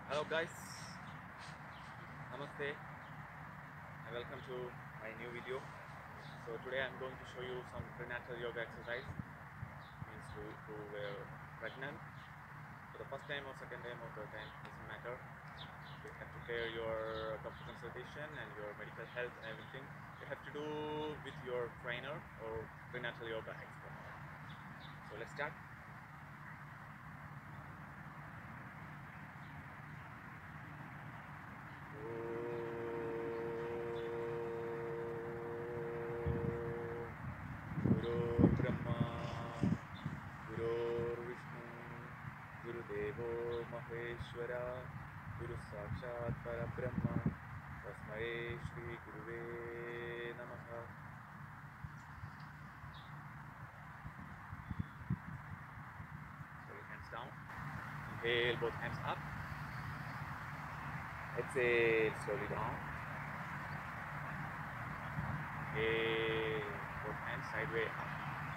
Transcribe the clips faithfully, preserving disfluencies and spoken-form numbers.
Hello guys, Namaste and welcome to my new video. So today I'm going to show you some prenatal yoga exercise. Means who, who were pregnant for the first time or second time or third time, doesn't matter. You have to clear your doctor consultation and your medical health and everything. You have to do with your trainer or prenatal yoga expert. So let's start. Maheshwara Guru Sakshat Parabrahma Tasmai Shri Guruve Namaha. So your hands down. Inhale, both hands up. Exhale, slowly down. Inhale, both hands sideways up.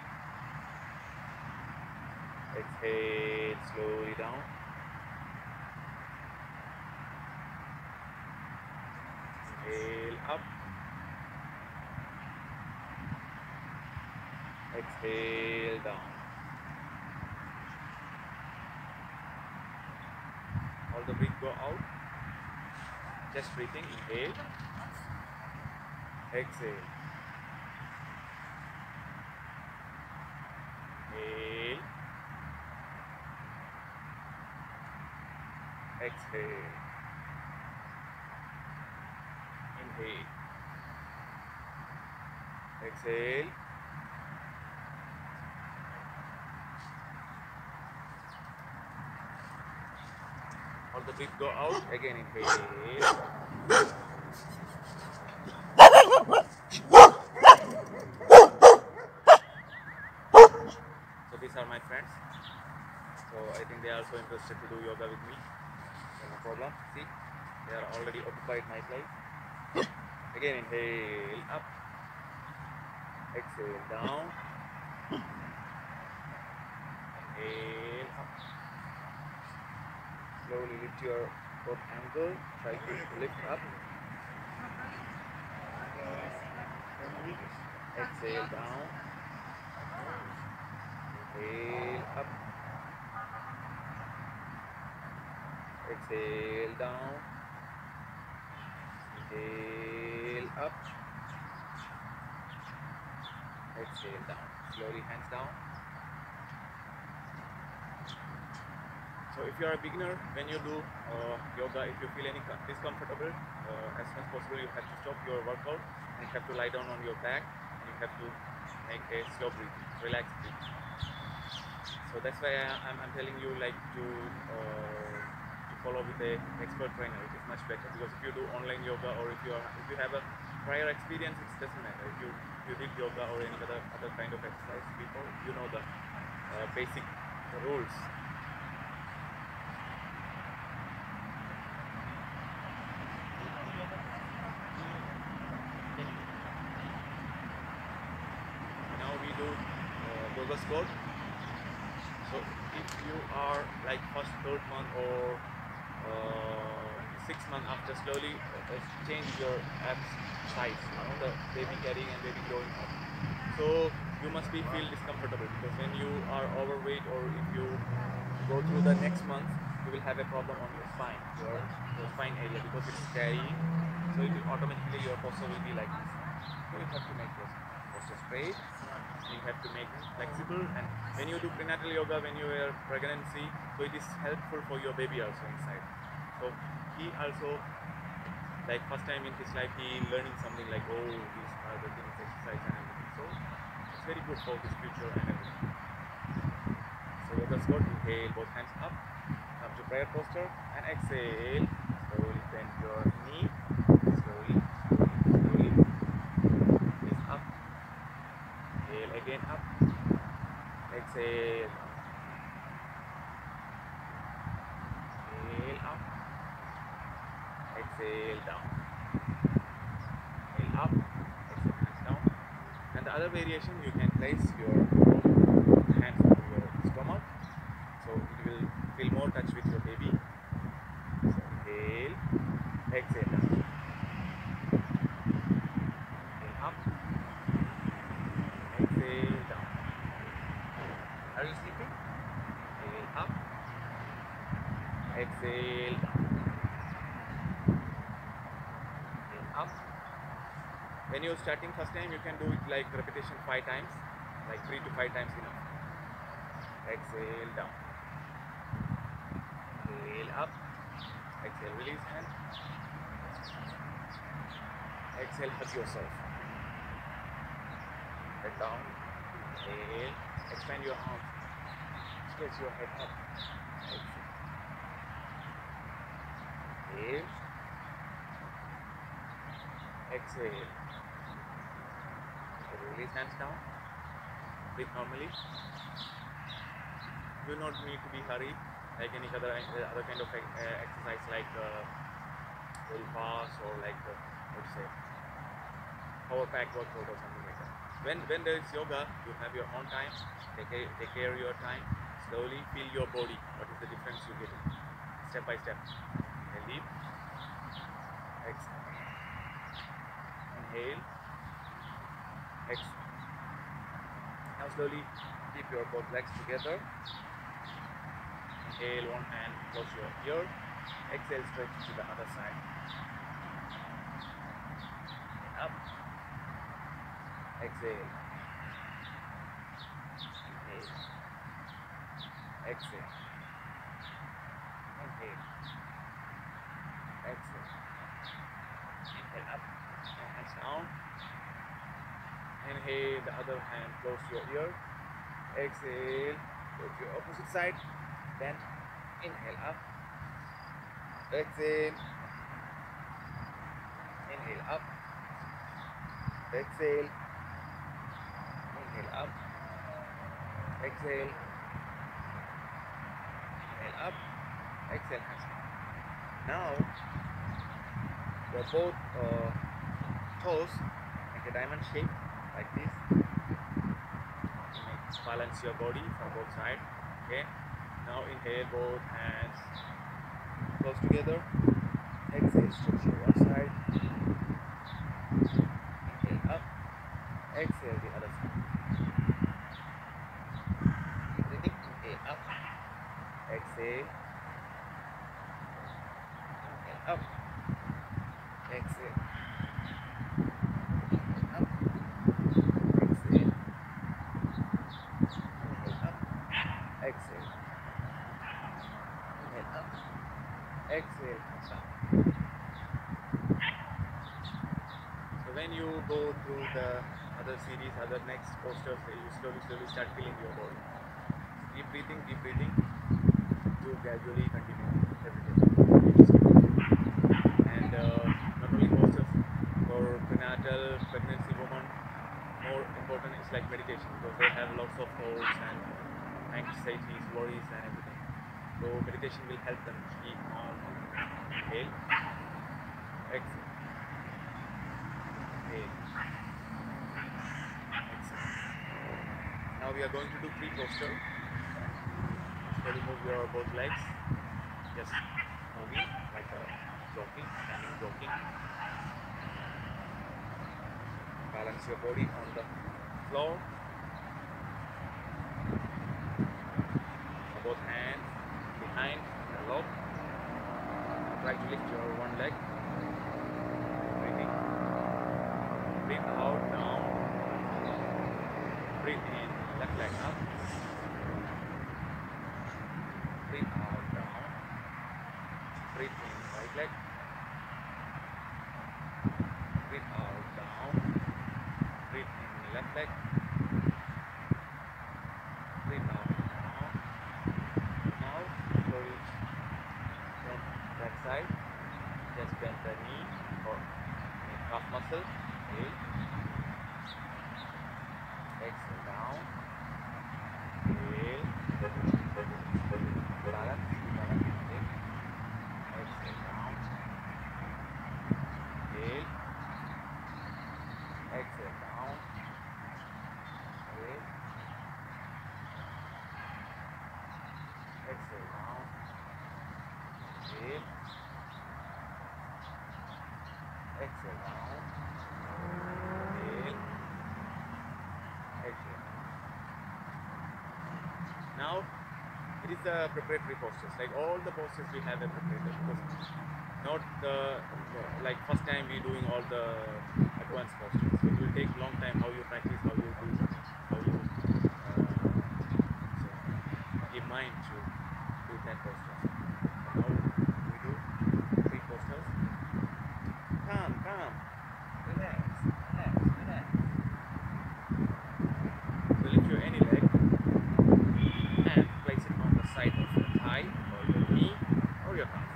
Exhale, slowly down. Inhale up. Exhale down. All the breath go out. Just breathing. Inhale. Exhale. Inhale. Exhale. Inhale. Exhale. All the breath go out. Again inhale. So these are my friends. So I think they are also interested to do yoga with me. So no problem. See, they are already occupied my place. Again inhale up. Exhale down. Inhale up. Slowly lift your both ankle. Try to lift up. Exhale down. Inhale up. Exhale down. Inhale up. Exhale down. Slowly hands down. So if you are a beginner, when you do uh, yoga, if you feel any discomfortable, uh, as soon as possible you have to stop your workout and you have to lie down on your back and you have to make a slow breathing, relaxed breathing. So that's why I, I'm, I'm telling you like to, uh, to follow with an expert trainer. It is much better because if you do online yoga or if you are if you have a prior experience, it doesn't matter. If you you did yoga or any other other kind of exercise before, you know the uh, basic rules. Do uh, yoga squat. So if you are like first third month or uh, six months after, slowly uh, change your abs size, you know, the baby carrying and baby growing up. So you must be feel discomfortable because when you are overweight or if you go through the next month, you will have a problem on your spine, your, your spine area because it's carrying. So it will automatically your posture will be like this. So you have to make your posture straight. You have to make it flexible, and when you do prenatal yoga when you are pregnancy, so it is helpful for your baby also inside. So he also, like first time in his life, he learning something like, oh, these are the things, exercise and everything. So it's very good for his future and everything. So yoga squat, inhale, both hands up, come to prayer posture and exhale. Slowly bend your knee, slowly, slowly, slowly. Is up. Inhale again up. Exhale. Inhale up. Exhale down. Inhale up. Exhale hands down. And the other variation, you can place your hands on your stomach, so it will feel more touch with your baby. So exhale, up. When you're starting first time, you can do it like repetition five times, like three to five times enough. Exhale, down. Inhale, up. Exhale, release hand. Exhale, hug yourself. Head down. Inhale, expand your arms. Stretch your head up. Exhale. Inhale. Exhale. Release hands down. Breathe normally. Do not need to be hurried like any other uh, other kind of uh, exercise like uh, very fast or like uh, let's say power pack workout or something like that. When when there is yoga, you have your own time. Take care, take care of your time. Slowly feel your body. What is the difference you get? Step by step. Inhale deep. Exhale. Inhale. Exhale. Now slowly keep your both legs together. Inhale one hand, close your ear. Exhale, stretch to the other side. Up. Exhale. Inhale. Exhale. Inhale. Exhale. Inhale up and hands down. Inhale, the other hand, close your ear. Exhale, go to your opposite side. Then inhale up. Exhale. Inhale up. Exhale. Inhale up. Exhale. Inhale up. Exhale, hands down. Now, your both uh, toes make a diamond shape like this. Balance your body from both sides. Okay. Now inhale, both hands close together. Exhale, stretch your one side. Inhale up. Exhale the other side. Keep breathing. Inhale up. Exhale. Inhale up. Exhale. Up. Exhale. Inhale up. Exhale. Inhale up. Exhale. Stop. So when you go through the other series, other next posters, you slowly, slowly start feeling your body. Keep breathing, keep breathing. You gradually continue every day. And uh, not only posters for prenatal, pregnancy women, more important is like meditation because they have lots of thoughts and anxieties, worries and everything. So meditation will help them keep on. Inhale. Exhale. Inhale. Exhale. Now we are going to do three postures. Slowly move your both legs. Just moving like a jogging, standing jogging. Balance your body on the floor. Both hands behind the lobe. Try to lift your one leg. Breathing. Breathe out, down. Breathe in, left leg up. Breathe out, down. Breathe in, right leg. Breathe out, down. Breathe in, left leg. Breathe out, down. Now, slowly from that side, just bend the knee or calf muscle. Inhale. Exhale down. Inhale. Balance. Balance. Inhale. Exhale down. Inhale. Exhale down. Inhale. Exhale down. Inhale. Exhale down. Inhale. Exhale. Now, it is the preparatory postures. Like all the postures we have a preparatory because not the like first time we doing all the advanced postures. So it will take long time how you practice, how you do, how you uh, so give mind to do that postures. So now we do three postures. Calm, calm, relax, relax, relax. So lift your any leg and place it on the side of your thigh or your knee or your calf.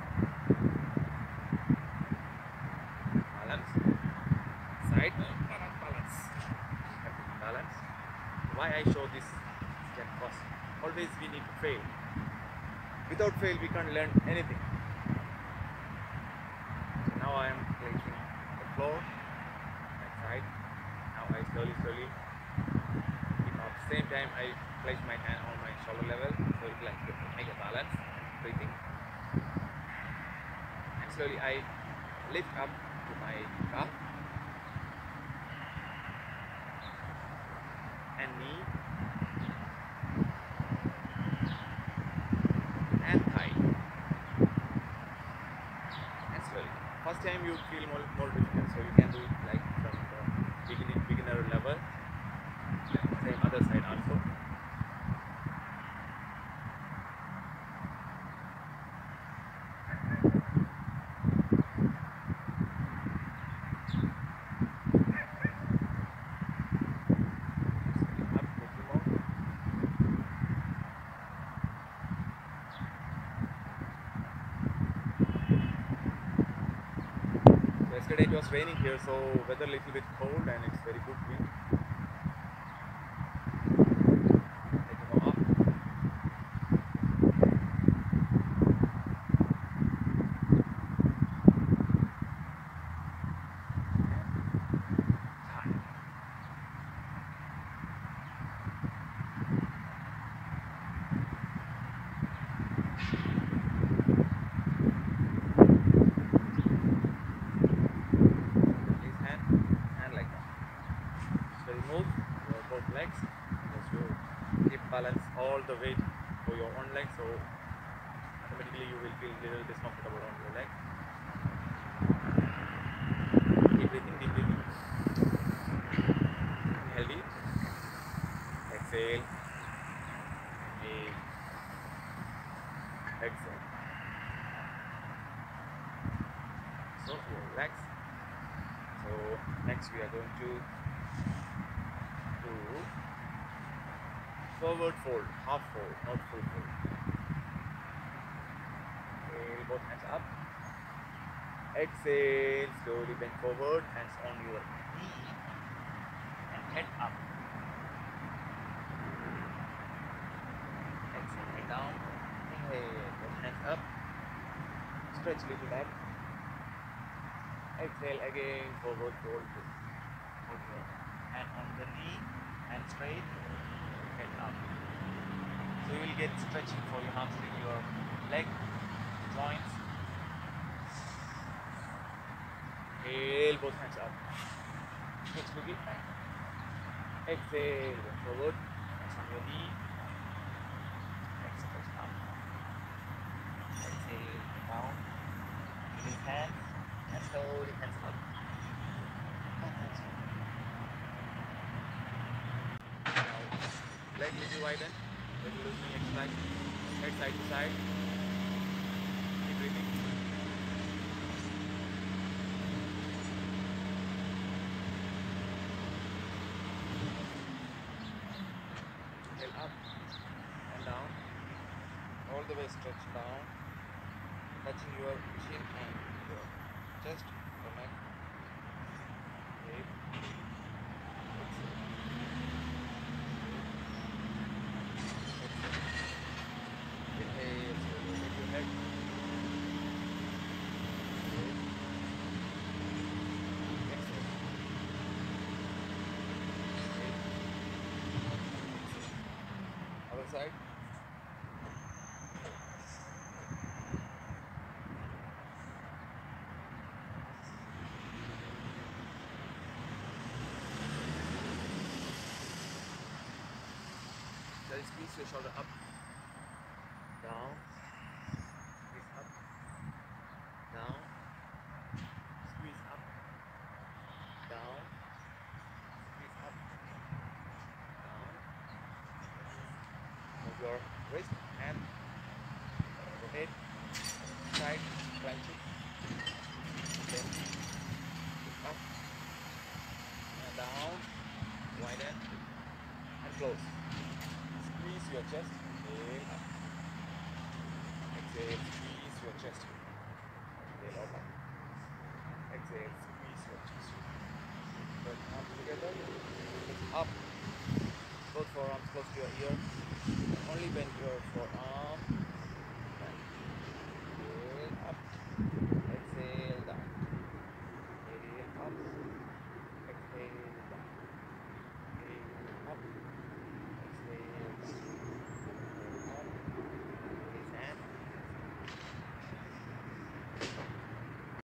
Balance. Side. Balance. Balance. Balance. Why I show this step first? Always we need to fail. Without fail we can't learn anything. So now I am placing the floor, my side. Now I slowly, slowly keep up. Same time I place my hand on my shoulder level, so it like to make a balance, breathing. And slowly I lift up to my calf and knee and thigh. And slowly. First time you feel more, more difficult, so you can do it like from the beginning, beginner level. Same other side also. Yesterday it was raining here, so weather a little bit cold and it's very good wind. Let it go up. Remove your both legs because you keep balance all the weight for your own leg, so automatically you will feel little discomfortable on your leg. Keep breathing, keep breathing. Inhale deep. Exhale. Inhale. Exhale. So you relax. So next we are going to forward fold, half fold, not full fold. Inhale, both hands up. Exhale, slowly bend forward, hands on your knee and head up. Exhale, head down. Inhale, both hands up. Stretch little back. Exhale again, forward fold. Hold your hand on the knee and straight. Head up. So you will get stretching for your hamstring, your leg, joints. Inhale, both hands up. Stretch quickly. Exhale, go forward. Hands on your knee. Exhale, up. Exhale, down. Release hands and slowly hands up. And hands up. Leg little widen, little loosening exercise, head side to side, keep breathing. Inhale up and down, all the way stretch down, touching your chin and your chest, your neck, hip. Side. That is squeeze your shoulder up. wrist and rotate, side, crunch it, then up and down, widen and close. Squeeze your chest, inhale up. Exhale, squeeze your chest. Inhale out. Exhale, squeeze your chest. Put arms together, lift up. Both forearms close to your ear. Only bend your forearm.